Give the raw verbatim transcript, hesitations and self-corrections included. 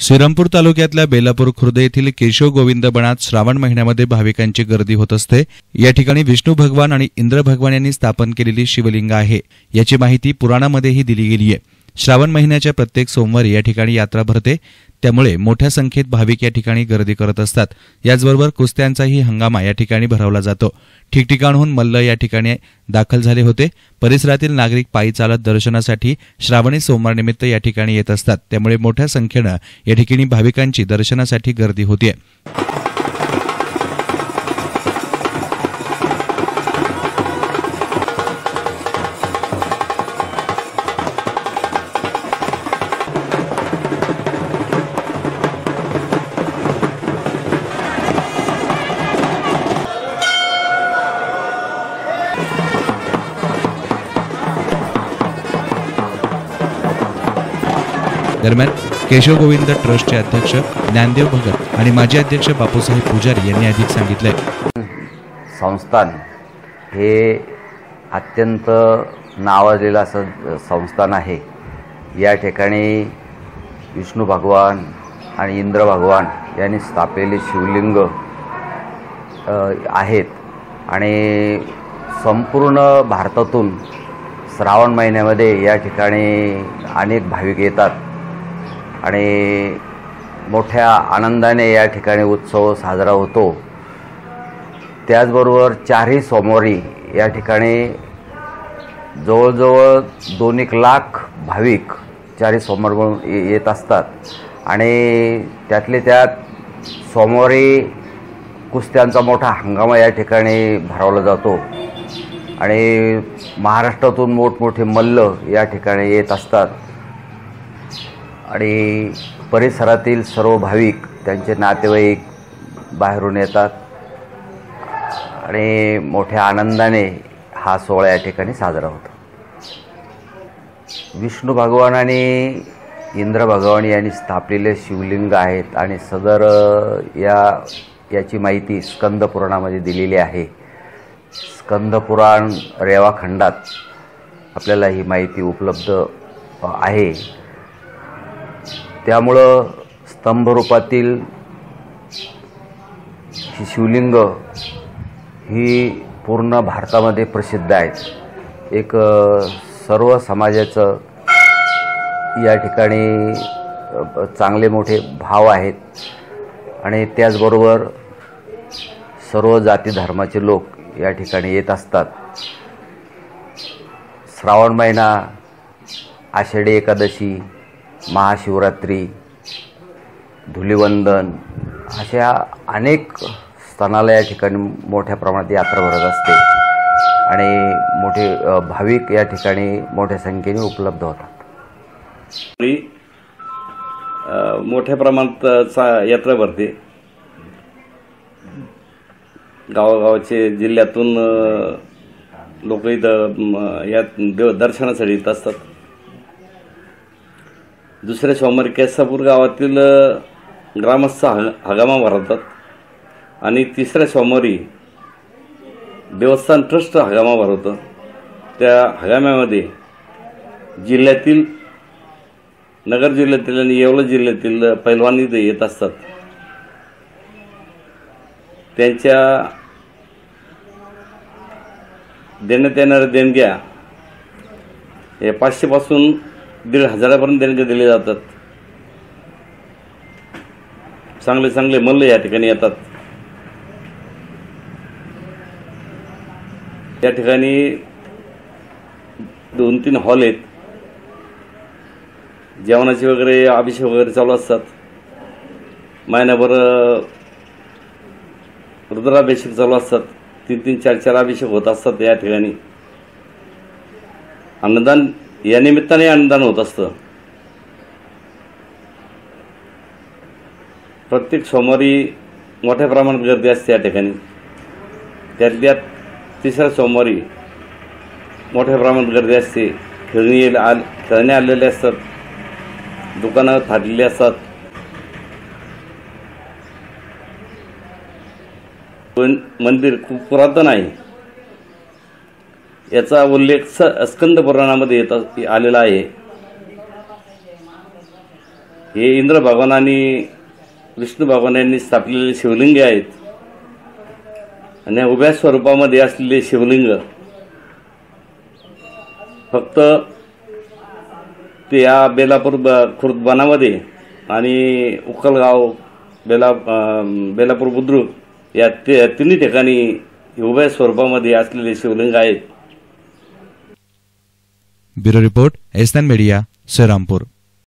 श्रीरामपूर तालुक्यातल्या बेलापूर खुर्द येथील केशव गोविंद बनात श्रावण महिन्यामध्ये भाविकांची गर्दी होत असते। या ठिकाणी विष्णू भगवान आणि इंद्र भगवान यांनी स्थापन केलेली शिवलिंग आहे। याची माहिती पुराणामध्येही दिली गेली आहे। श्रावण महिन्याच्या प्रत्येक सोमवारी या ठिकाणी यात्रा भरते, त्यामुळे मोठ्या संख्येत भाविक या ठिकाणी गर्दी करत असतात। याचबरोबर कुस्त्यांचाही हंगामा या ठिकाणी भरवला जातो। ठिकठिकाणहून मल्ल या ठिकाणी दाखल झाले होते। परिसरातील नागरिक पायी चालत दर्शनासाठी श्रावणी सोमवार निमित्त या ठिकाणी येत असतात, त्यामुळे मोठ्या संख्येने या ठिकाणी भाविकांची दर्शनासाठी गर्दी होते। दरम्यान केशव गोविंद ट्रस्टचे अध्यक्ष ज्ञानदेव भगत आणि माजी अध्यक्ष बापूसाहेब पुजारी यांनी अधिक सांगितले। संस्थान हे अत्यंत नावाजलेलं असं संस्थान आहे। या ठिकाणी विष्णू भगवान आणि इंद्र भगवान यांनी स्थापलेले शिवलिंग आहेत आणि संपूर्ण भारतातून श्रावण महिन्यामध्ये या ठिकाणी अनेक भाविक येतात आणि मोठ्या आनंदाने या ठिकाणी उत्सव साजरा होतो। त्याचबरोबर चारही सोमवारी या ठिकाणी जवळजवळ दोन एक लाख भाविक चारही सोमवार म्हणून येत असतात आणि त्यातले त्यात सोमवारी कुस्त्यांचा मोठा हंगामा या ठिकाणी भरवला जातो आणि महाराष्ट्रातून मोठमोठे मल्ल या ठिकाणी येत असतात आणि परिसरातील सर्व भाविक त्यांचे नातेवाईक बाहेरून येतात आणि मोठ्या आनंदाने हा सोहळा या ठिकाणी साजरा होतो। विष्णू भगवान आणि इंद्र भगवान यांनी स्थापलेले शिवलिंग आहेत आणि सदर या याची माहिती स्कंद पुराणामध्ये दिलेली आहे। स्कंद पुराण रेवाखंडात आपल्याला ही माहिती उपलब्ध आहे। त्यामुळं स्तंभरूपातील ही शिवलिंग ही पूर्ण भारतामध्ये प्रसिद्ध आहेत। एक सर्व समाजाचं या ठिकाणी चांगले मोठे भाव आहेत आणि त्याचबरोबर सर्व जाती धर्माचे लोक या ठिकाणी येत असतात। श्रावण महिना, आषाढी एकादशी, महाशिवरात्री, धुलीवंदन अशा अनेक स्थानाला या ठिकाणी मोठ्या प्रमाणात यात्रा भरत असते आणि मोठे भाविक या ठिकाणी मोठ्या संख्येने उपलब्ध होतात। मोठ्या प्रमाणात यात्रा भरते। गावागावाचे जिल्ह्यातून लोक इथं या देव दर्शनासाठी येत असतात। दुसऱ्या सोमवारी केसापूर गावातील ग्रामस्थ हंगामा भरवतात आणि तिसऱ्या सोमवारी देवस्थान ट्रस्ट हंगामा भरवतं। त्या हंगामामध्ये जिल्ह्यातील नगर जिल्ह्यातील आणि येवला जिल्ह्यातील पैलवान इथे येत असतात। त्यांच्या देण्यात येणाऱ्या देणग्या हे पाचशे पासून दीड हजारापर्यंत देणग्या दिले जातात। चांगले चांगले मल्ल या ठिकाणी येतात। या ठिकाणी दोन तीन हॉल आहेत। जेवणाचे वगैरे अभिषेक वगैरे चालू असतात। महिनाभर रुद्राभिषेक चालू असतात। तीन तीन चार चार अभिषेक होत असतात। या ठिकाणी अन्नदान या निमित्ताने अन्नदान होत असतं। प्रत्येक सोमवारी मोठ्या प्रमाणात गर्दी असते या ठिकाणी। त्यातल्या तिसऱ्या सोमवारी मोठ्या प्रमाणात गर्दी असते। खेळणी खेळणे आलेले असतात, दुकानं थाटलेली असतात। पण मंदिर खूप पुरातन आहे। याचा उल्लेख स्कंद पुराणामध्ये येत आलेला आहे। हे इंद्र भगवान आणि विष्णू भगवान यांनी स्थापलेले शिवलिंग आहेत आणि उभ्या स्वरूपामध्ये असलेले शिवलिंग फक्त ते या बेलापूर ब खुर्द वनामध्ये आणि उकलगाव बेला बेलापूर बुद्रुक या ते तिन्ही ठिकाणी उभ्या स्वरूपामध्ये असलेले शिवलिंग आहेत. Bureau report S nine media, Shrirampur.